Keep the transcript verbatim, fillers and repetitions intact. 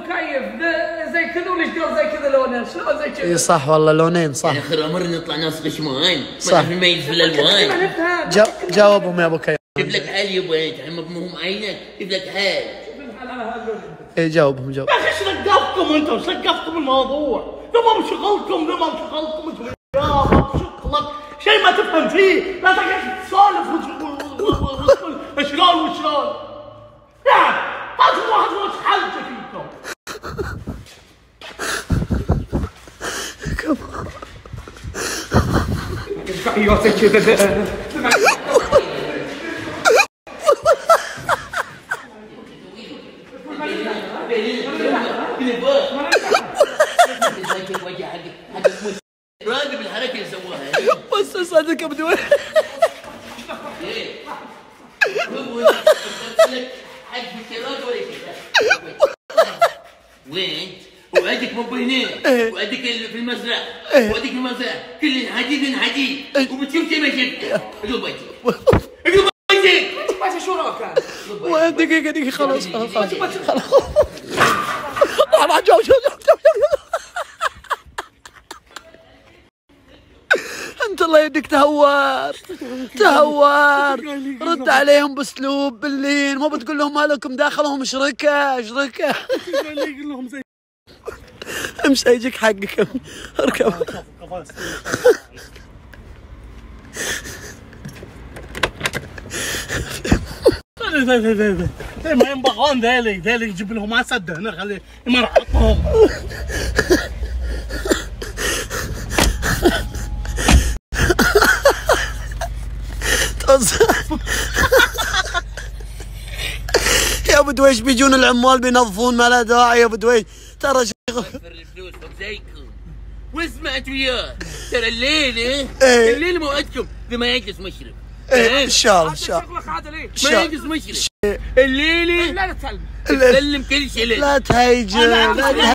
مكيف زي كذا وليش قال زي كذا لونه شلون زي كذا؟ اي صح والله لونين صح. يعني اخر امر نطلع ناس غشمان صح. ما نعرف نميز في الالوان. جا جاوبهم يا ابو كيان. جيب لك حال يبا انت هم مهم عينك جيب لك حال. اي جاوبهم جاوب. يا اخي ايش لقفكم انتم؟ ايش لقفكم الموضوع؟ ذا ما بشغلكم ذا ما بشغلكم انتم يا ما بشغلك شيء ما تفهم فيه، لا تقعد تسولف شلون وشلون. لا هذا واحد وش حلته فيكم. ايوه زي كذا. راقب الحركه اللي سواها. بس صدق ابو دويش. حد في الكراد ولا شيء. وين؟ وعندك مو هنا وعندك في المزرعه وعندك في المزرعه كل حديد حديد وبتشوف شيء ما شفته. عقب وجهك عقب وجهك. بس شو راك؟ وين دقيقة دقيقة خلاص خلاص خلاص راح جاوب جاوب جاوب انت الله يديك تهور تهور. رد عليهم باسلوب باللين مو بتقول لهم مالكم داخلهم شركه شركه. امشي يجيك حقك اركب. ما ينبغون ذيلي ذيلي يجيب لهم ما سده هنا خليه يمرحطهم. يا ابو دويش بيجون العمال بينظفون ما له داعي يا ابو دويش ترى شغل. وفر الفلوس زيكم وسمعت وياه ترى الليله ايه الليله موعدكم اذا ما ينقص مشرف. ايه ان شاء الله ان شاء الله شغلك هذا ليه؟ ما ينقص مشرف الليله لا تسلم تسلم كل شيء. لا تهيجن.